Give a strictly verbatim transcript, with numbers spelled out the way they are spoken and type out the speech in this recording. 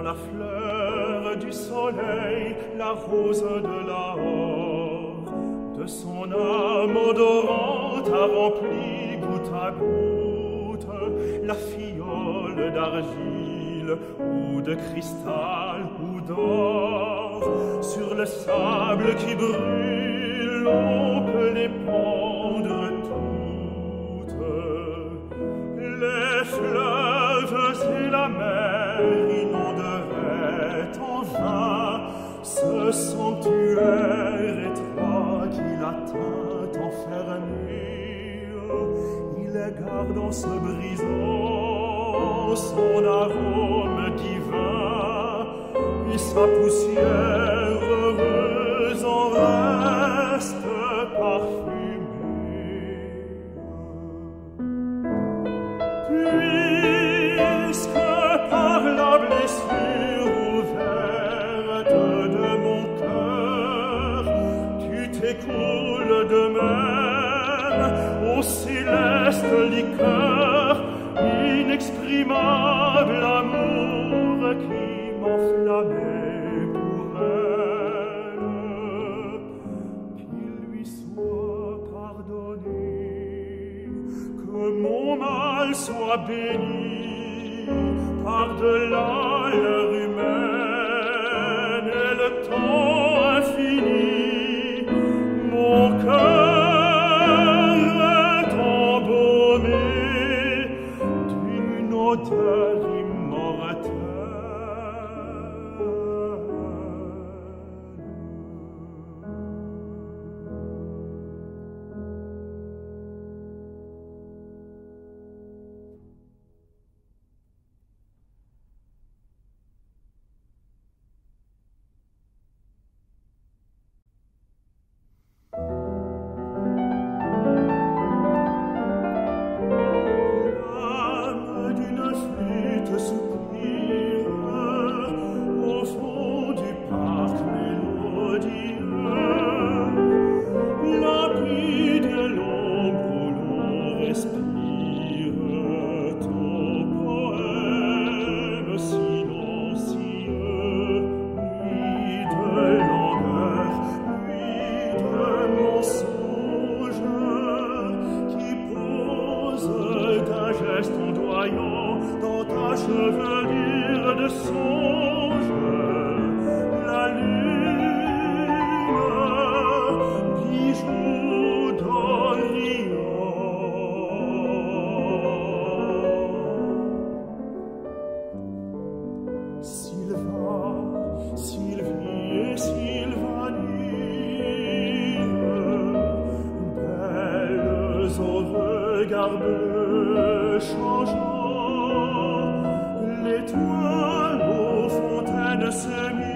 la fleur du soleil, la rose de l'or, de son âme odorante a rempli goutte à goutte la fiole d'argile ou de cristal ou d'or. Sur le sable qui brûle, on peut les pendre toutes. Les fleuves et la mer inonderaient en vain ce sanctuaire étroit qui la tint enfermée. Il garde en se brisant son arôme divin et sa poussière heureuse en reste parfumée. Puisque par la blessure ouverte de mon cœur, tu t'écoules de même au céleste liqueur, inexprimable amour qui m'enflammait pour elle, qu'il lui soit pardonné, que mon mal soit béni par-delà l'heure humaine et le temps infini. Mon cœur est embaumé d'une odeur immortelle. Dans ta chevelure de songe, la lune, bijou d'Orient. Sylvain, Sylvie et Sylvanie, belles aux regards bleus changeants, l'étoile aux fontaines se mit.